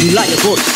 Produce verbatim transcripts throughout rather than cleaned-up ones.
You like a boat.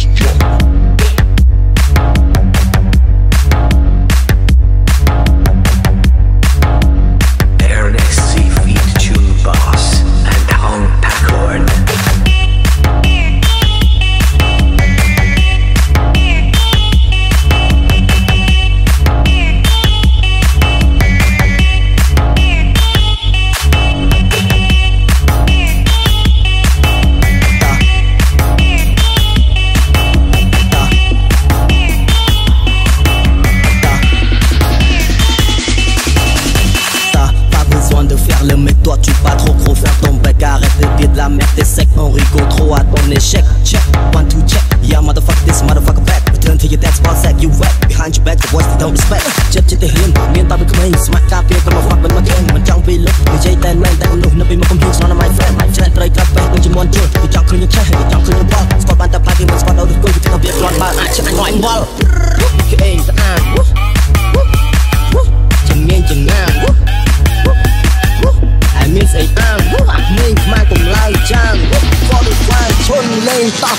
Le mec toi tu pas trop gros faire ton bec. Arrête de dire de la merde t'es sec. On rigole trop à ton échec. Check, one two check. Yeah motherfucker this motherfucker back. Return to your dad's ball sack. You wet behind your back. The boys they don't respect. Chết chết teហ៊ានមានតាពីក្មេងស្មាក់ការពារកុំមកហ្វាក់មិនមកយើងមិនចង់ពីលឹកនិយាយតែមែនតែមនុស្សនៅពីមកកំភ្លៀងស្នង my friend ច្រែកត្រីក្រាបពេកដូចជាមន់ជឿគេចង់ឃើញយើងឆេះគេចង់ឃើញយើងបល់ស្គាល់បានតែផ្លែគេមិនស្គាល់ដល់ដូចគល់គេថាវាគ្រាន់បើអាចឆ្ងាញ់ឲ្យវល់គេអេងស្អាតជំនាញចង្អានI miss a time. Mình mai cùng lai trang. For the fire, chôn lên tóc.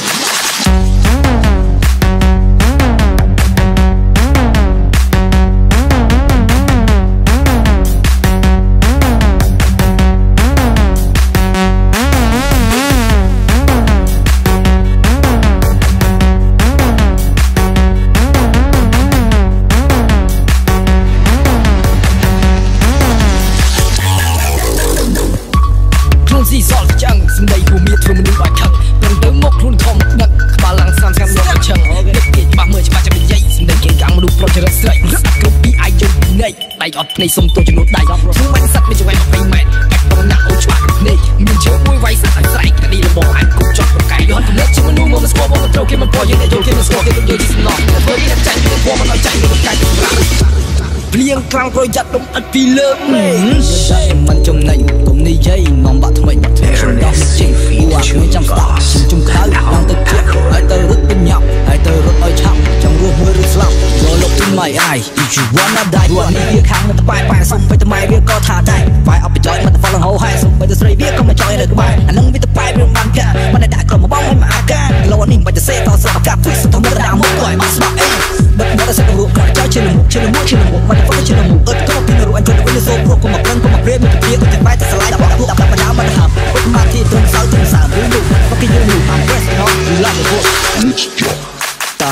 ស៊ីសល់ចឹងសម្ដីគូមានធ្វើមនុស្សឲ្យខឹងព្រមទៅមកខ្លួនធំដឹកក្បាលឡើងសាំសាំលោកឆឹងនេះគេច្បាស់មើលច្បាស់ចាំនិយាយសម្ដីគេកាំងមនុស្សប្រុសចរិតស្រីគ្រប់ពីអាយយុពីនៃដៃអត់ភ្នែកសុំទោចំនួនដៃធ្វើមិនសັດមានចង្វៃยี่สิบម៉ែត្រកាច់បងណាអូនច្បាស់ភ្នែកមានជើងមួយវាយសាក់ឲ្យស្រែកកាឌីរបស់អាចគប់ចត់បកាយយត់ទំនាក់ជាមនុស្សមកស្គាល់បងត្រូវគេមិនពោយើងយកគេមិនស្គាល់គេយកទីសំណងធ្វើគេចាញ់គេពណ៌មិនឲ្យចាញ់គេកាច់ព្រៀងខ្លាំងប្រយ័ត្នដុំអត់ពីលើកមិនចំណេញកុំនិយាយនាំបាក់ថ្មីខ្ញុំដោះចេញពួកអាគ្មានចាំស្ដាប់ជុំក្តៅឡើងទៅជក់ហើយទៅរត់ទៅញាប់ហើយទៅរត់ឲ្យឆាប់ចង់រស់មួយឬស្លាប់យកលោកទីម៉ៃអាយ If you wanna die ពួកនេះវាខាងនៅក្បែរប៉ែសុំទៅថ្មីវាក៏ថាដែរវាយអត់បច្ចុយមិនទៅហ្វល់ហោហើយសុំទៅស្រីវាក៏មិនចង់នៅក្បែរអានឹងវាទៅប៉ែវាបានកាមិនได้ដាក់ក្រុមមកបងមិនមកអាការលោនេះមិនបាច់ទៅសេតស្លាប់កាប់ធ្វើធម្មតាមកក៏ឲ្យមកស្បាក់អីបិទមកតែសឹករូបក៏ចោលឈិនមុខឈិនមុខឈិនមុខមិនទៅឈិនមុខអត់ក៏ពីរូបអញទៅវិញសូព្រោះក៏មកប្រឹងក៏មកព្រាមទៅព្រាទៅបែរទៅស្លាយដល់ដាក់ដាក់បណ្ដាមិនហាប់ពុកមកទីត្រង់សៅត្រង់សៅឬនោះក៏គេយល់តាម press not you love the book let's go តា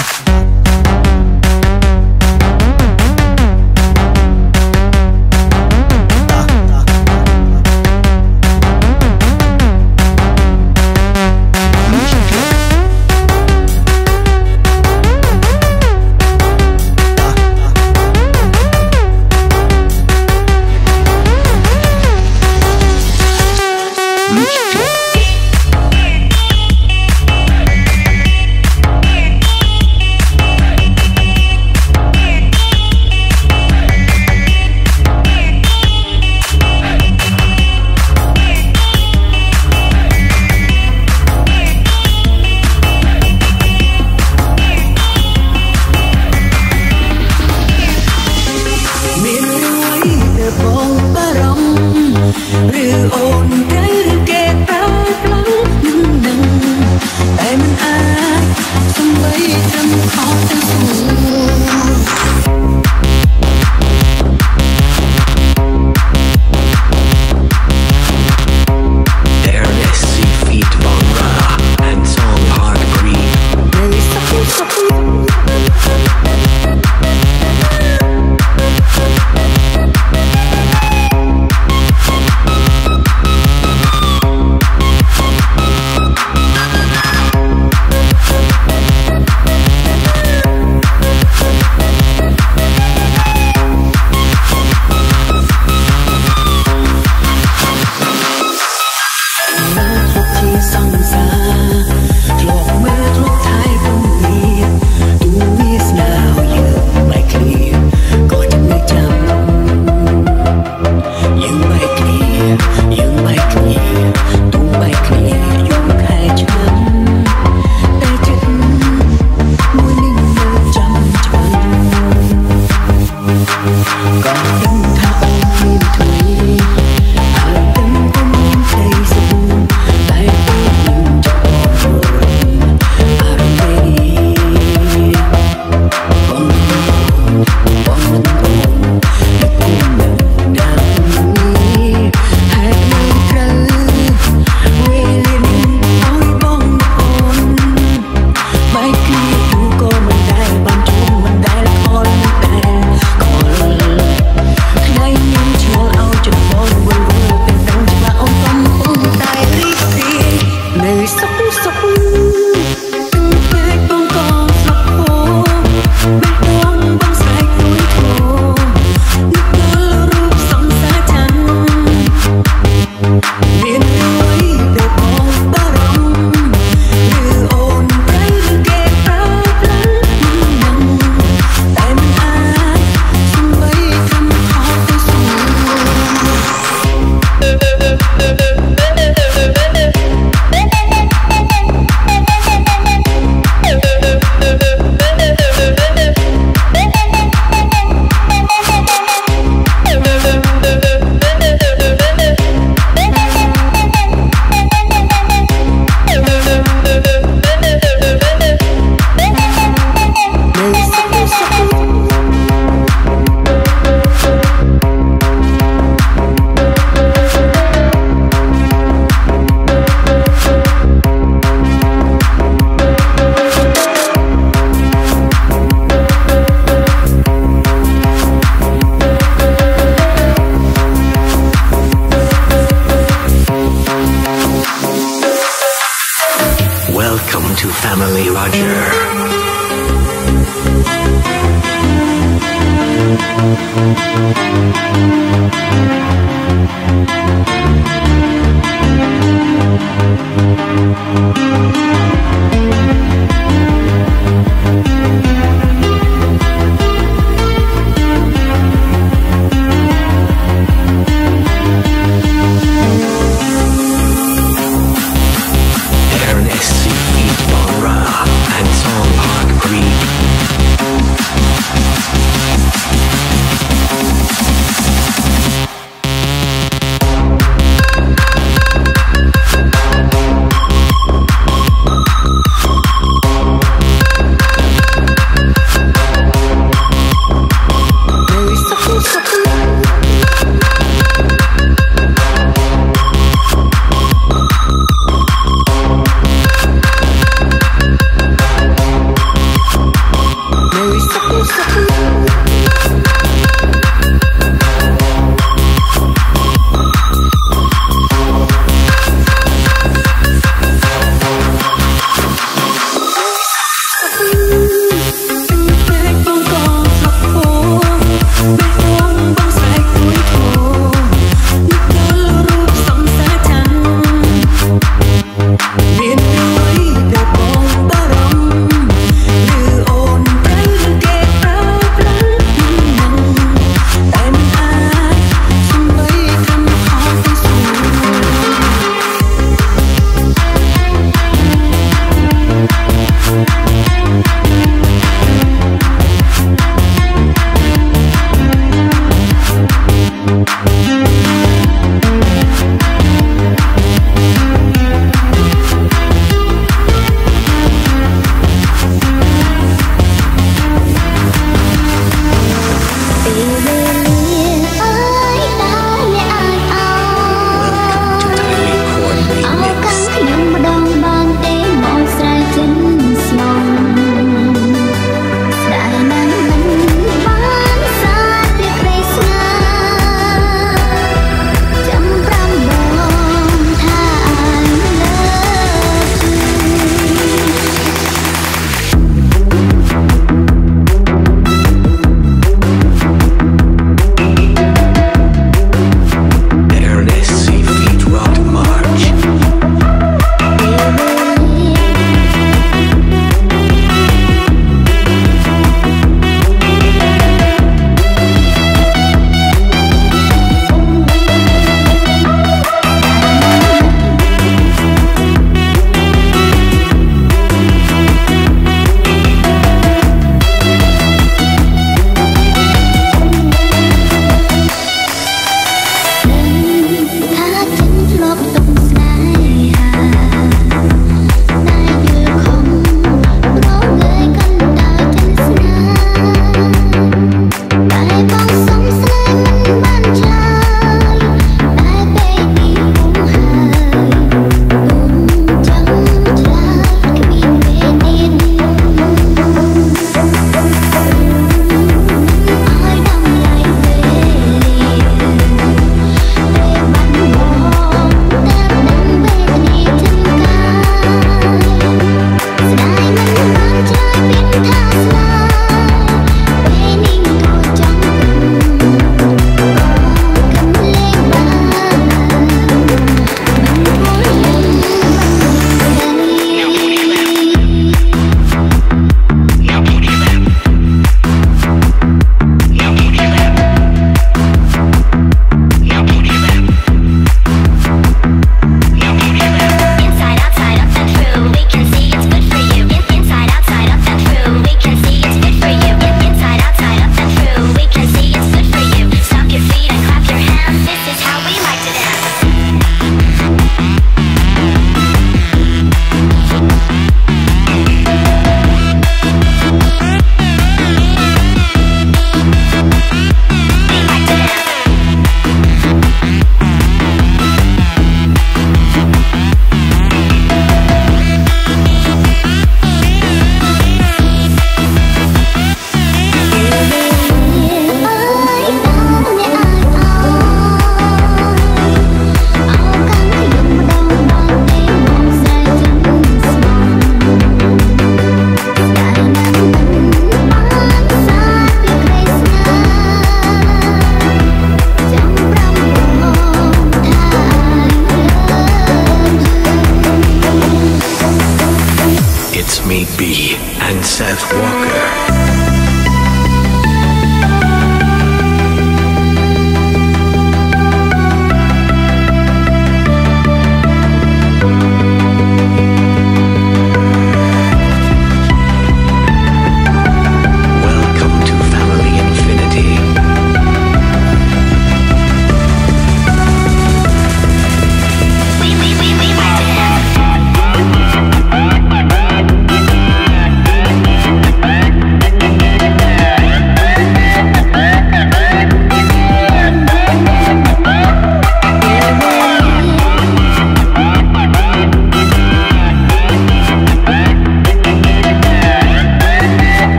Thank